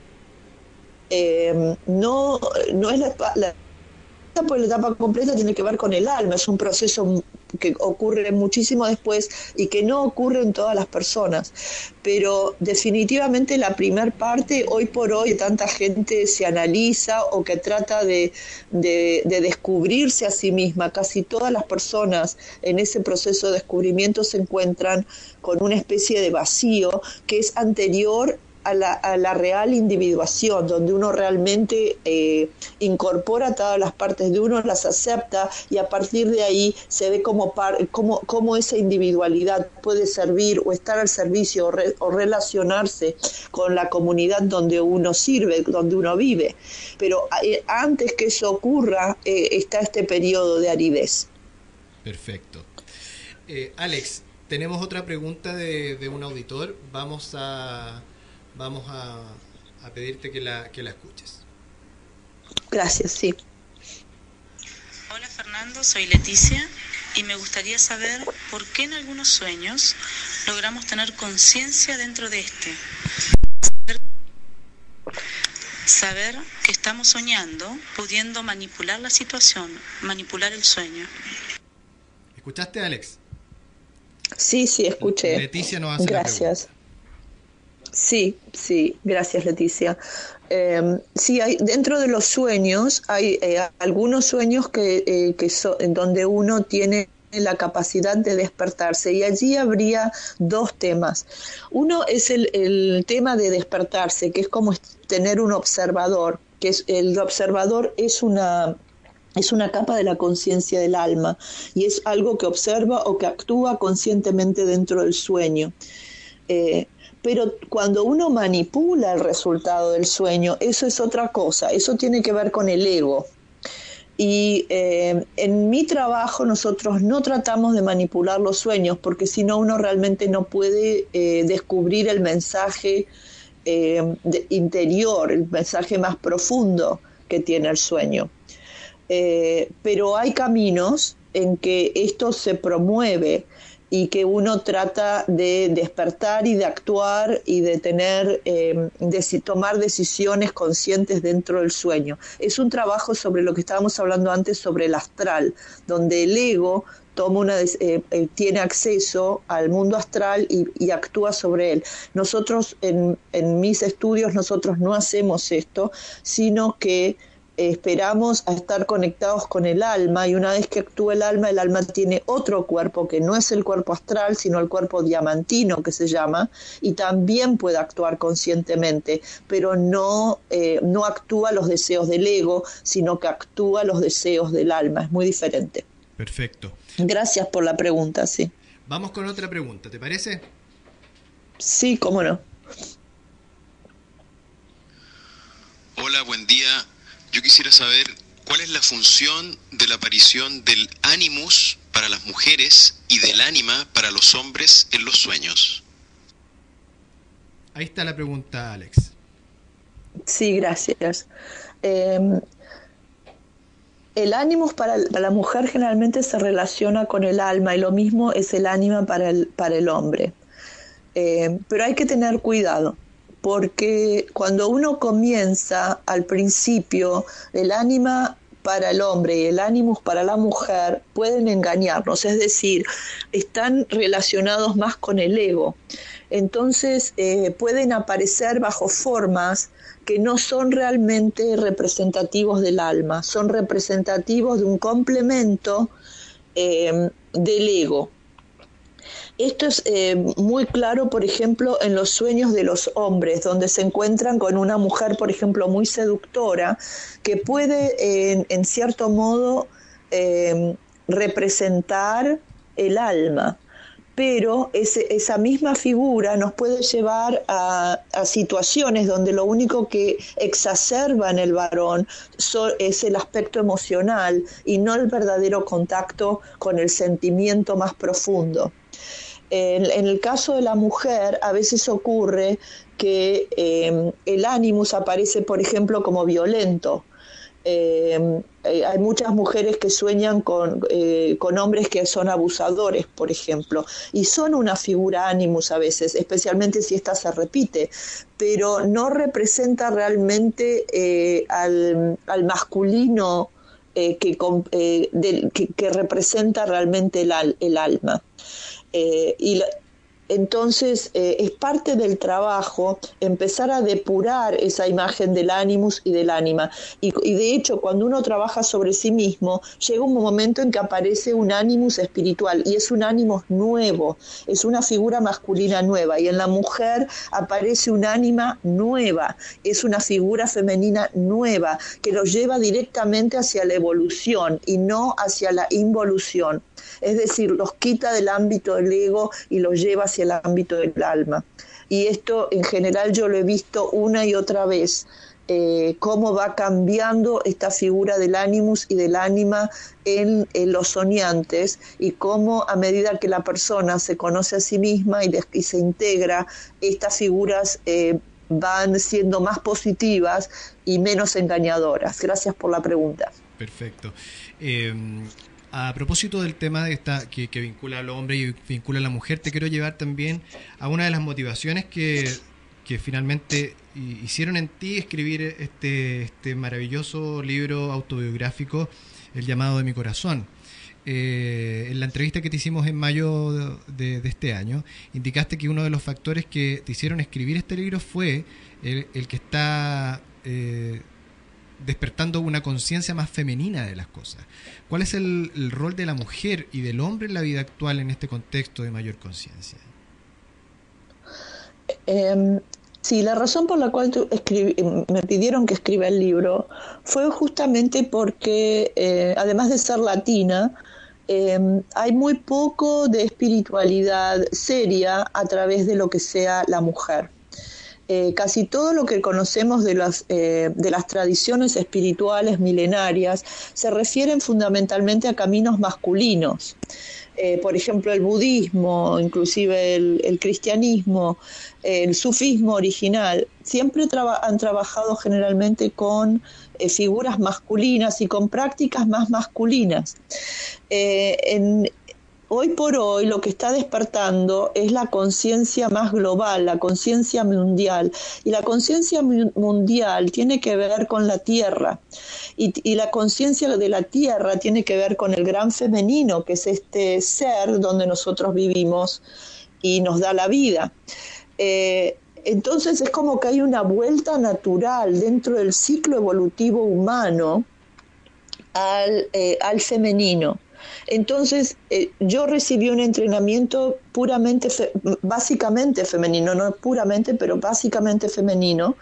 Eh, no, no es la, la etapa, la etapa completa tiene que ver con el alma, es un proceso que ocurre muchísimo después y que no ocurre en todas las personas, pero definitivamente la primer parte, hoy por hoy tanta gente se analiza o que trata de, de, de descubrirse a sí misma. Casi todas las personas en ese proceso de descubrimiento se encuentran con una especie de vacío que es anterior A la, a la real individuación, donde uno realmente eh, incorpora todas las partes de uno, las acepta, y a partir de ahí se ve cómo, par, cómo, cómo esa individualidad puede servir o estar al servicio o, re, o relacionarse con la comunidad donde uno sirve, donde uno vive. Pero eh, antes que eso ocurra, eh, está este periodo de aridez. Perfecto. Eh, Alex, tenemos otra pregunta de, de un auditor. Vamos a vamos a, a pedirte que la, que la escuches. Gracias, sí. Hola Fernando, soy Leticia y me gustaría saber por qué en algunos sueños logramos tener conciencia dentro de este. Saber que estamos soñando, pudiendo manipular la situación, manipular el sueño. ¿Escuchaste, Alex? Sí, sí, escuché. Leticia nos hace Gracias. Sí, sí, gracias Leticia. Eh, sí, hay, dentro de los sueños hay eh, algunos sueños que, eh, que so, en donde uno tiene la capacidad de despertarse, y allí habría dos temas. Uno es el, el tema de despertarse, que es como tener un observador, que es, el observador es una... es una capa de la conciencia del alma y es algo que observa o que actúa conscientemente dentro del sueño. Eh, pero cuando uno manipula el resultado del sueño, eso es otra cosa, eso tiene que ver con el ego. Y eh, en mi trabajo nosotros no tratamos de manipular los sueños, porque si no uno realmente no puede eh, descubrir el mensaje eh, de, interior, el mensaje más profundo que tiene el sueño. Eh, pero hay caminos en que esto se promueve y que uno trata de despertar y de actuar y de tener, eh, de tomar decisiones conscientes dentro del sueño. Es un trabajo sobre lo que estábamos hablando antes, sobre el astral, donde el ego toma una, eh, eh, tiene acceso al mundo astral y, y actúa sobre él. Nosotros, en, en mis estudios, nosotros no hacemos esto, sino que esperamos a estar conectados con el alma, y una vez que actúa el alma, el alma tiene otro cuerpo que no es el cuerpo astral, sino el cuerpo diamantino, que se llama, y también puede actuar conscientemente, pero no, eh, no actúa los deseos del ego, sino que actúa los deseos del alma. Es muy diferente. Perfecto. Gracias por la pregunta, sí. Vamos con otra pregunta, ¿te parece? Sí, cómo no. Hola, buen día. Yo quisiera saber cuál es la función de la aparición del ánimus para las mujeres y del ánima para los hombres en los sueños. Ahí está la pregunta, Alex. Sí, gracias. Eh, el ánimus para, para la mujer generalmente se relaciona con el alma, y lo mismo es el ánima para el, para el hombre. Eh, pero hay que tener cuidado, porque cuando uno comienza al principio, el ánima para el hombre y el ánimus para la mujer pueden engañarnos, es decir, están relacionados más con el ego. Entonces eh, pueden aparecer bajo formas que no son realmente representativos del alma, son representativos de un complemento eh, del ego. Esto es eh, muy claro, por ejemplo, en los sueños de los hombres, donde se encuentran con una mujer, por ejemplo, muy seductora, que puede, eh, en cierto modo, eh, representar el alma. Pero ese, esa misma figura nos puede llevar a, a situaciones donde lo único que exacerba en el varón so, es el aspecto emocional y no el verdadero contacto con el sentimiento más profundo. En, en el caso de la mujer, a veces ocurre que eh, el ánimus aparece, por ejemplo, como violento. Eh, eh, hay muchas mujeres que sueñan con, eh, con hombres que son abusadores, por ejemplo, y son una figura ánimus a veces, especialmente si esta se repite, pero no representa realmente eh, al, al masculino eh, que, eh, del, que, que representa realmente el, al, el alma. Eh, y la, entonces eh, es parte del trabajo empezar a depurar esa imagen del ánimus y del ánima, y, y de hecho cuando uno trabaja sobre sí mismo llega un momento en que aparece un ánimus espiritual, y es un ánimos nuevo, es una figura masculina nueva, y en la mujer aparece un ánima nueva, es una figura femenina nueva que lo lleva directamente hacia la evolución y no hacia la involución. Es decir, los quita del ámbito del ego y los lleva hacia el ámbito del alma. Y esto en general yo lo he visto una y otra vez eh, cómo va cambiando esta figura del animus y del ánima en, en los soñantes, y cómo a medida que la persona se conoce a sí misma y, de, y se integra, estas figuras eh, van siendo más positivas y menos engañadoras. Gracias por la pregunta. Perfecto. Eh, a propósito del tema de esta, que, que vincula al hombre y vincula a la mujer, te quiero llevar también a una de las motivaciones que, que finalmente hicieron en ti escribir este, este maravilloso libro autobiográfico, El llamado de mi corazón. Eh, en la entrevista que te hicimos en mayo de, de, de este año, indicaste que uno de los factores que te hicieron escribir este libro fue el, el que está eh, despertando una conciencia más femenina de las cosas. ¿Cuál es el, el rol de la mujer y del hombre en la vida actual en este contexto de mayor conciencia? Eh, sí, la razón por la cual tú escribí, me pidieron que escriba el libro fue justamente porque, eh, además de ser latina, eh, hay muy poco de espiritualidad seria a través de lo que sea la mujer. Eh, casi todo lo que conocemos de las, eh, de las tradiciones espirituales milenarias se refieren fundamentalmente a caminos masculinos. Eh, por ejemplo, el budismo, inclusive el, el cristianismo, el sufismo original, siempre traba, han trabajado generalmente con eh, figuras masculinas y con prácticas más masculinas. Eh, en, Hoy por hoy lo que está despertando es la conciencia más global, la conciencia mundial. Y la conciencia mundial tiene que ver con la Tierra. Y, y la conciencia de la Tierra tiene que ver con el gran femenino, que es este ser donde nosotros vivimos y nos da la vida. Eh, entonces es como que hay una vuelta natural dentro del ciclo evolutivo humano al, eh, al femenino. Entonces, eh, yo recibí un entrenamiento puramente, fe, básicamente femenino, no puramente, pero básicamente femenino,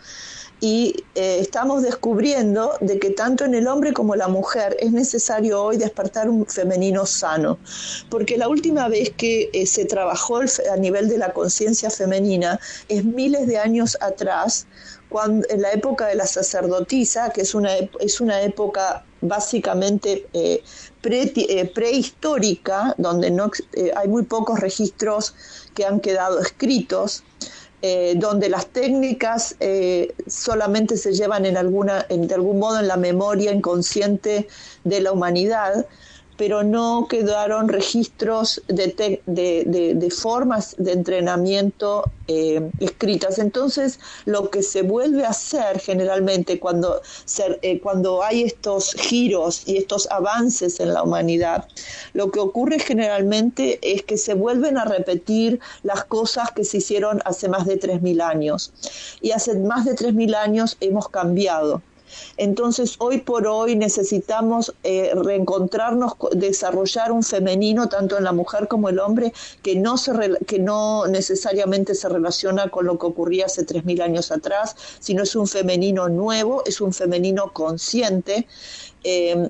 y eh, estamos descubriendo de que tanto en el hombre como en la mujer es necesario hoy despertar un femenino sano, porque la última vez que eh, se trabajó el, a nivel de la conciencia femenina es miles de años atrás, cuando, en la época de la sacerdotisa, que es una, es una época básicamente eh, pre, eh, prehistórica, donde no, eh, hay muy pocos registros que han quedado escritos, eh, donde las técnicas eh, solamente se llevan en alguna, en, de algún modo en la memoria inconsciente de la humanidad, pero no quedaron registros de, te, de, de, de formas de entrenamiento eh, escritas. Entonces, lo que se vuelve a hacer generalmente cuando, se, eh, cuando hay estos giros y estos avances en la humanidad, lo que ocurre generalmente es que se vuelven a repetir las cosas que se hicieron hace más de tres mil años. Y hace más de tres mil años hemos cambiado. Entonces, hoy por hoy necesitamos eh, reencontrarnos, desarrollar un femenino, tanto en la mujer como el hombre, que no, se, que no necesariamente se relaciona con lo que ocurría hace tres mil años atrás, sino es un femenino nuevo, es un femenino consciente, eh,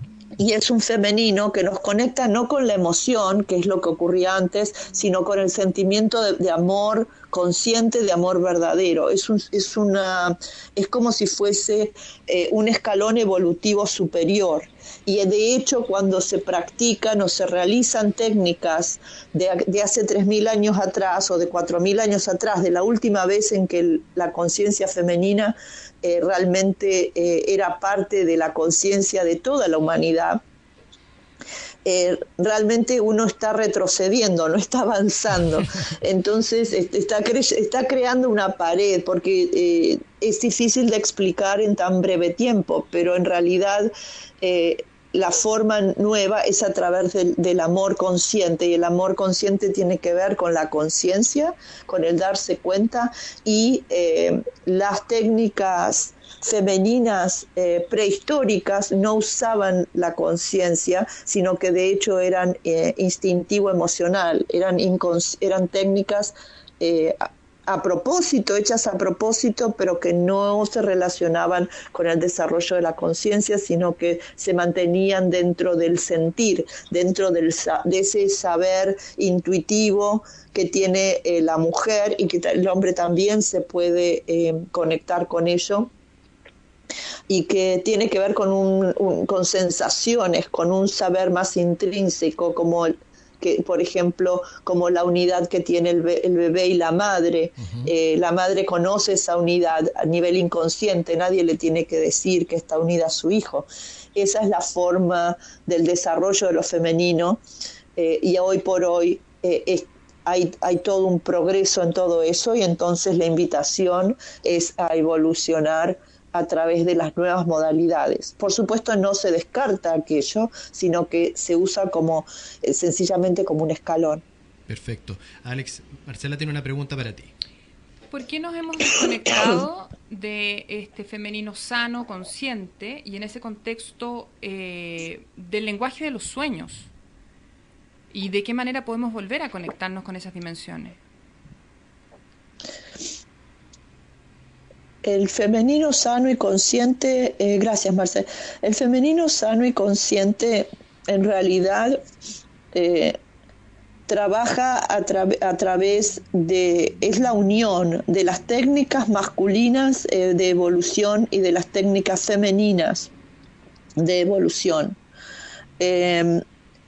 y es un femenino que nos conecta no con la emoción, que es lo que ocurría antes, sino con el sentimiento de, de amor consciente, de amor verdadero. Es, un, es, una, es como si fuese eh, un escalón evolutivo superior. Y de hecho, cuando se practican o se realizan técnicas de, de hace tres mil años atrás o de cuatro mil años atrás, de la última vez en que el, la conciencia femenina eh, realmente eh, era parte de la conciencia de toda la humanidad, Eh, realmente uno está retrocediendo, no está avanzando. Entonces está, cre está creando una pared, porque eh, es difícil de explicar en tan breve tiempo, pero en realidad eh, la forma nueva es a través del, del amor consciente, y el amor consciente tiene que ver con la conciencia, con el darse cuenta, y eh, las técnicas femeninas eh, prehistóricas no usaban la conciencia, sino que de hecho eran eh, instintivo-emocional, eran, eran técnicas eh, a, a propósito, hechas a propósito, pero que no se relacionaban con el desarrollo de la conciencia, sino que se mantenían dentro del sentir, dentro del, de ese saber intuitivo que tiene eh, la mujer, y que el hombre también se puede eh, conectar con ello. y que tiene que ver con, un, un, con sensaciones, con un saber más intrínseco, como el, que, por ejemplo, como la unidad que tiene el, be el bebé y la madre. Uh-huh. eh, la madre conoce esa unidad a nivel inconsciente, nadie le tiene que decir que está unida a su hijo. Esa es la forma del desarrollo de lo femenino, eh, y hoy por hoy eh, es, hay, hay todo un progreso en todo eso, y entonces la invitación es a evolucionar a través de las nuevas modalidades. Por supuesto, no se descarta aquello, sino que se usa como eh, sencillamente como un escalón. Perfecto. Alex, Marcela tiene una pregunta para ti. ¿Por qué nos hemos desconectado de este femenino sano, consciente, y en ese contexto eh, del lenguaje de los sueños? ¿Y de qué manera podemos volver a conectarnos con esas dimensiones? El femenino sano y consciente, eh, gracias Marcela, el femenino sano y consciente en realidad eh, trabaja a, tra a través de, es la unión de las técnicas masculinas eh, de evolución y de las técnicas femeninas de evolución. Eh,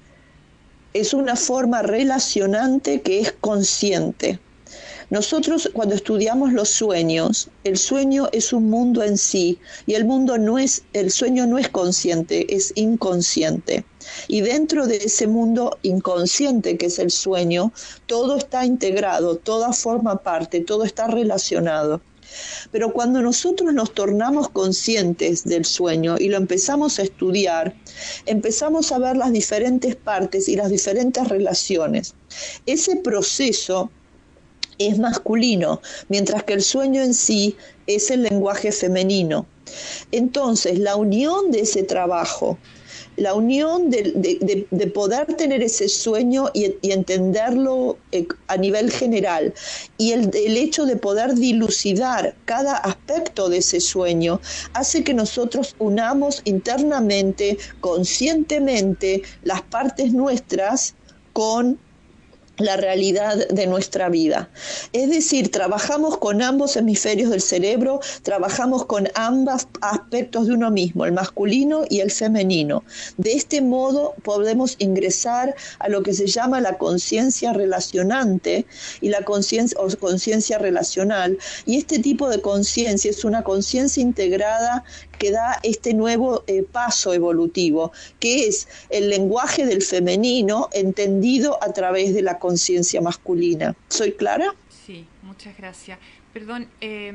es una forma relacionante que es consciente. Nosotros cuando estudiamos los sueños, el sueño es un mundo en sí, y el mundo no es, el sueño no es consciente, es inconsciente. Y dentro de ese mundo inconsciente que es el sueño, todo está integrado, todo forma parte, todo está relacionado. Pero cuando nosotros nos tornamos conscientes del sueño y lo empezamos a estudiar, empezamos a ver las diferentes partes y las diferentes relaciones. Ese proceso es masculino, mientras que el sueño en sí es el lenguaje femenino. Entonces, la unión de ese trabajo, la unión de, de, de, de poder tener ese sueño y, y entenderlo eh, a nivel general, y el, el hecho de poder dilucidar cada aspecto de ese sueño, hace que nosotros unamos internamente, conscientemente, las partes nuestras con la realidad de nuestra vida. Es decir, trabajamos con ambos hemisferios del cerebro, trabajamos con ambos aspectos de uno mismo, el masculino y el femenino. De este modo podemos ingresar a lo que se llama la conciencia relacionante y la conciencia o conciencia relacional, y este tipo de conciencia es una conciencia integrada que da este nuevo eh, paso evolutivo, que es el lenguaje del femenino entendido a través de la conciencia masculina. ¿Soy clara? Sí, muchas gracias. Perdón, eh,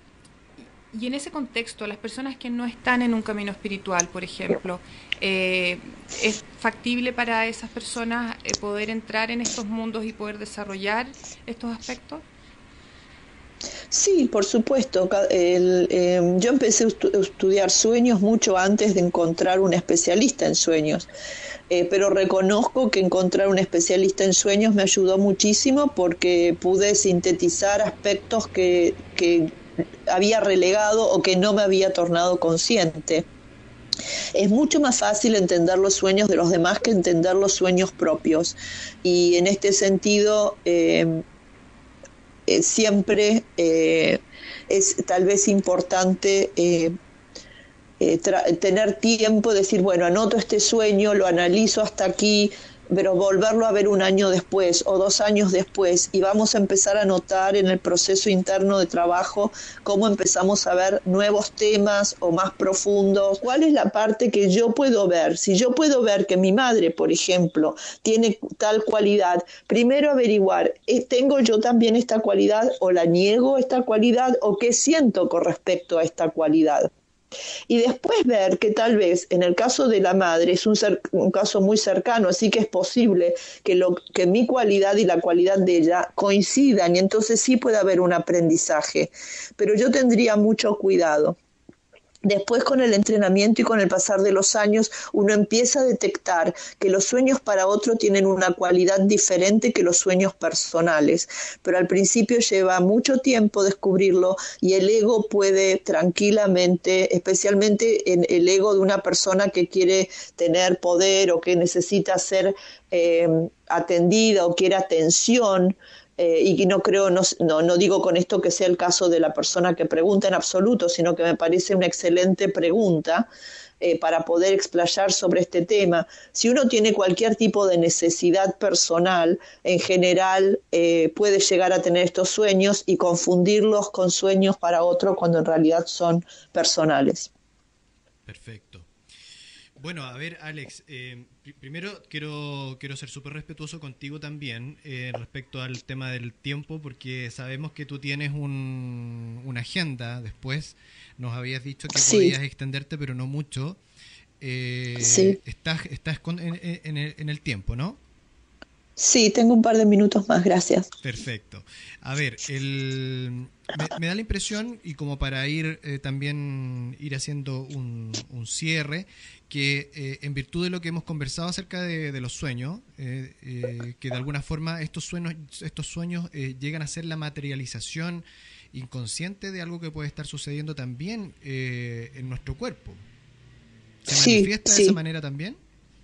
y en ese contexto, las personas que no están en un camino espiritual, por ejemplo, eh, ¿es factible para esas personas eh, poder entrar en estos mundos y poder desarrollar estos aspectos? Sí, por supuesto. El, eh, yo empecé a estu estudiar sueños mucho antes de encontrar un especialista en sueños, eh, pero reconozco que encontrar un especialista en sueños me ayudó muchísimo porque pude sintetizar aspectos que, que había relegado o que no me había tornado consciente. Es mucho más fácil entender los sueños de los demás que entender los sueños propios, y en este sentido eh, Eh, siempre eh, es tal vez importante eh, eh, tener tiempo, decir, bueno, anoto este sueño, lo analizo hasta aquí, pero volverlo a ver un año después o dos años después, y vamos a empezar a notar en el proceso interno de trabajo cómo empezamos a ver nuevos temas o más profundos. ¿Cuál es la parte que yo puedo ver? Si yo puedo ver que mi madre, por ejemplo, tiene tal cualidad, primero averiguar, ¿tengo yo también esta cualidad o la niego esta cualidad o qué siento con respecto a esta cualidad? Y después ver que tal vez en el caso de la madre es un, un caso muy cercano, así que es posible que, lo, que mi cualidad y la cualidad de ella coincidan, y entonces sí puede haber un aprendizaje, pero yo tendría mucho cuidado. Después, con el entrenamiento y con el pasar de los años, uno empieza a detectar que los sueños para otro tienen una cualidad diferente que los sueños personales, pero al principio lleva mucho tiempo descubrirlo, y el ego puede tranquilamente, especialmente en el ego de una persona que quiere tener poder o que necesita ser eh, atendida o quiere atención, Eh, y no creo, no, no, no digo con esto que sea el caso de la persona que pregunta en absoluto, sino que me parece una excelente pregunta eh, para poder explayar sobre este tema. Si uno tiene cualquier tipo de necesidad personal, en general eh, puede llegar a tener estos sueños y confundirlos con sueños para otro cuando en realidad son personales. Perfecto. Bueno, a ver, Alex, eh, pr primero quiero, quiero ser súper respetuoso contigo también eh, respecto al tema del tiempo, porque sabemos que tú tienes un, una agenda después. Nos habías dicho que sí. podías extenderte, pero no mucho. Eh, sí. Estás, estás con, en, en, el, en el tiempo, ¿no? Sí, tengo un par de minutos más, gracias. Perfecto. A ver, el, me, me da la impresión, y como para ir eh, también ir haciendo un, un cierre, que eh, en virtud de lo que hemos conversado acerca de, de los sueños, eh, eh, que de alguna forma estos sueños, estos sueños eh, llegan a ser la materialización inconsciente de algo que puede estar sucediendo también eh, en nuestro cuerpo. ¿Se sí, manifiesta sí. de esa manera también?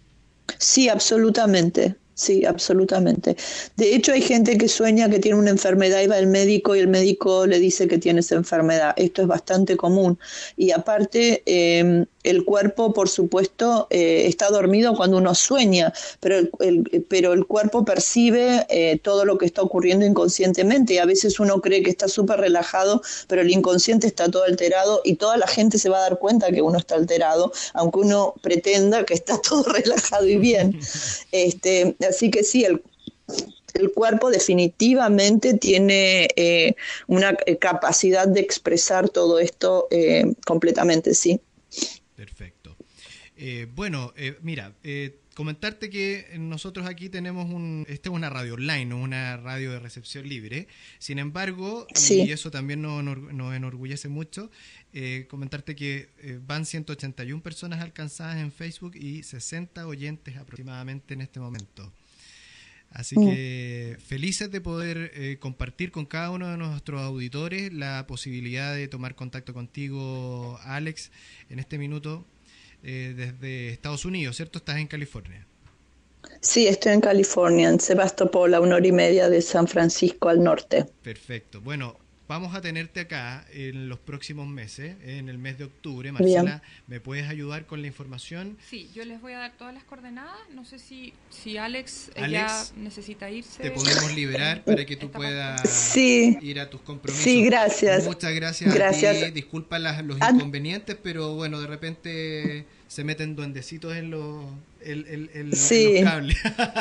Sí, absolutamente. Sí, absolutamente. De hecho, hay gente que sueña que tiene una enfermedad y va al médico y el médico le dice que tiene esa enfermedad. Esto es bastante común. Y aparte, eh, el cuerpo, por supuesto, eh, está dormido cuando uno sueña, pero el, el, pero el cuerpo percibe eh, todo lo que está ocurriendo inconscientemente. Y a veces uno cree que está súper relajado, pero el inconsciente está todo alterado y toda la gente se va a dar cuenta que uno está alterado, aunque uno pretenda que está todo relajado y bien. Este, así que sí, el, el cuerpo definitivamente tiene eh, una capacidad de expresar todo esto eh, completamente, sí. Perfecto. Eh, bueno, eh, mira, eh, comentarte que nosotros aquí tenemos un, esta es una radio online, no una radio de recepción libre. Sin embargo, sí. y eso también nos, nos enorgullece mucho, eh, comentarte que eh, van ciento ochenta y una personas alcanzadas en Facebook y sesenta oyentes aproximadamente en este momento. Así mm. que felices de poder eh, compartir con cada uno de nuestros auditores la posibilidad de tomar contacto contigo, Alex, en este minuto eh, desde Estados Unidos, ¿cierto? Estás en California. Sí, estoy en California, en Sebastopol, a una hora y media de San Francisco al norte. Perfecto. Bueno, vamos a tenerte acá en los próximos meses, en el mes de octubre. Marcela, bien. ¿Me puedes ayudar con la información? Sí, yo les voy a dar todas las coordenadas. No sé si, si Alex, Alex ya necesita irse. Te podemos liberar para que tú puedas sí. ir a tus compromisos. Sí, gracias. Muchas gracias, gracias. a ti. Disculpa las, los inconvenientes, pero bueno, de repente se meten duendecitos en los... El, el, el, sí. los cables.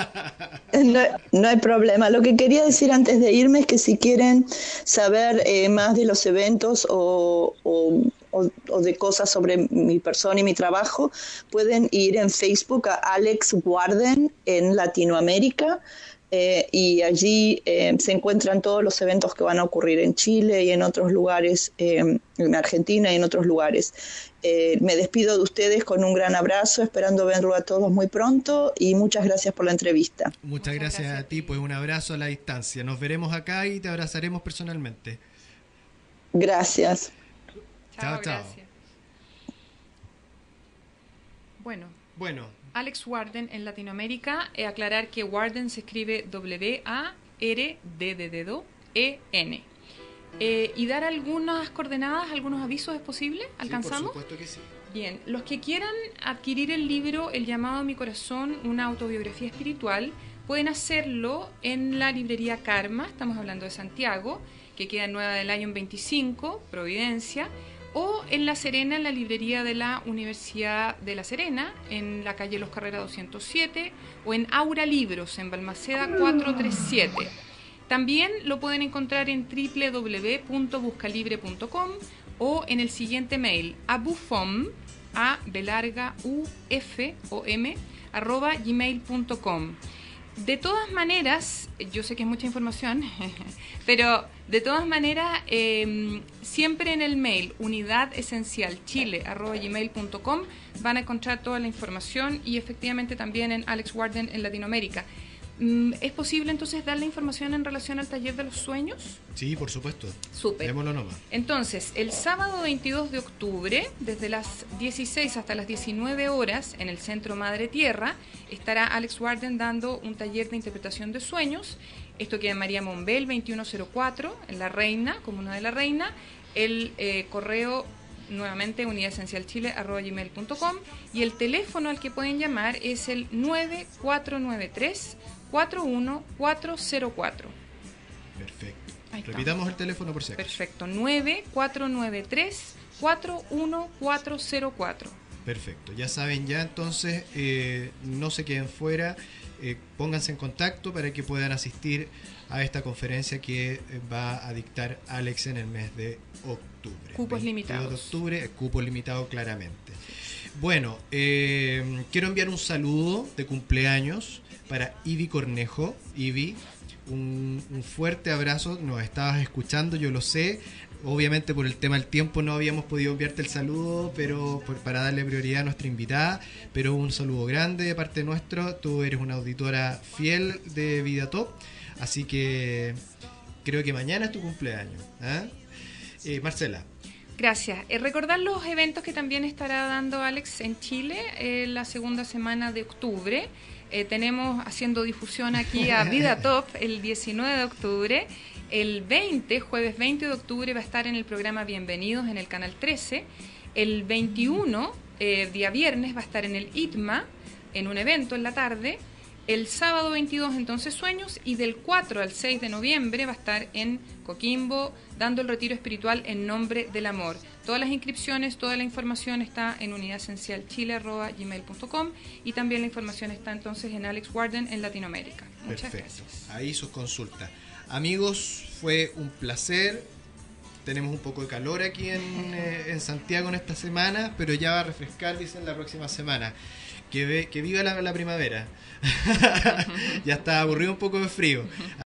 No, no hay problema. Lo que quería decir antes de irme es que si quieren saber eh, más de los eventos o, o, o, o de cosas sobre mi persona y mi trabajo, pueden ir en Facebook a Alex Warden en Latinoamérica. Eh, y allí eh, se encuentran todos los eventos que van a ocurrir en Chile y en otros lugares, eh, en Argentina y en otros lugares. Eh, me despido de ustedes con un gran abrazo, esperando verlo a todos muy pronto y muchas gracias por la entrevista. Muchas, muchas gracias, gracias a ti, pues un abrazo a la distancia. Nos veremos acá y te abrazaremos personalmente. Gracias. Chao, chao. Gracias. Bueno. Bueno. Alex Warden en Latinoamérica, eh, aclarar que Warden se escribe W A R D de dedo E N. Eh, y dar algunas coordenadas, algunos avisos, ¿es posible? ¿Alcanzamos? Sí, por supuesto que sí. Bien, los que quieran adquirir el libro El llamado a mi corazón, una autobiografía espiritual, pueden hacerlo en la librería Karma, estamos hablando de Santiago, que queda en Nueva del Año veinticinco, Providencia, o en La Serena, en la librería de la Universidad de La Serena, en la calle Los Carreras doscientos siete, o en Aura Libros, en Balmaceda cuatrocientos treinta y siete. También lo pueden encontrar en w w w punto buscalibre punto com o en el siguiente mail, abufom, a b larga u f o m, arroba gmail punto com. De todas maneras, yo sé que es mucha información, pero de todas maneras, eh, siempre en el mail unidadesencialchile arroba gmail punto com van a encontrar toda la información y efectivamente también en Alex Warden en Latinoamérica. ¿Es posible entonces dar la información en relación al taller de los sueños? Sí, por supuesto. Súper. Démoslo nomás. Entonces, el sábado veintidós de octubre, desde las dieciséis hasta las diecinueve horas, en el Centro Madre Tierra, estará Alex Warden dando un taller de interpretación de sueños. Esto queda en María Mombel veintiuno cero cuatro, en La Reina, comuna de La Reina. El eh, correo nuevamente unidesencialchile arroba gmail punto com, y el teléfono al que pueden llamar es el nueve cuatro nueve tres cuatro uno cuatro cero cuatro. Perfecto. Repitamos el teléfono por si acaso. Perfecto, nueve cuatro nueve tres cuatro uno cuatro cero cuatro. Perfecto, ya saben ya, entonces eh, no se queden fuera, eh, pónganse en contacto para que puedan asistir a esta conferencia que eh, va a dictar Alex en el mes de octubre. Cupos limitados. de octubre, cupo limitado claramente. Bueno, eh, quiero enviar un saludo de cumpleaños para Ivy Cornejo. Ivy, un, un fuerte abrazo, nos estabas escuchando, yo lo sé. Obviamente por el tema del tiempo no habíamos podido enviarte el saludo, pero por, para darle prioridad a nuestra invitada, pero un saludo grande de parte nuestro. Tú eres una auditora fiel de Vida Top, así que creo que mañana es tu cumpleaños, ¿eh? Eh, Marcela. Gracias. Eh, recordar los eventos que también estará dando Alex en Chile eh, la segunda semana de octubre. Eh, tenemos haciendo difusión aquí a Vida Top el diecinueve de octubre. El veinte, jueves veinte de octubre, va a estar en el programa Bienvenidos en el Canal trece. El veintiuno, eh, día viernes, va a estar en el I T M A, en un evento en la tarde. El sábado veintidós, entonces, Sueños. Y del cuatro al seis de noviembre va a estar en Coquimbo, dando el retiro espiritual en nombre del amor. Todas las inscripciones, toda la información está en unidesencialchile arroba gmail punto com, y también la información está entonces en Alex Warden en Latinoamérica. Muchas Perfecto. gracias. Ahí sus consultas. Amigos, fue un placer. Tenemos un poco de calor aquí en, eh, en Santiago en esta semana, pero ya va a refrescar, dicen, la próxima semana. Que, ve, que viva la, la primavera. Ya está aburrido un poco de frío.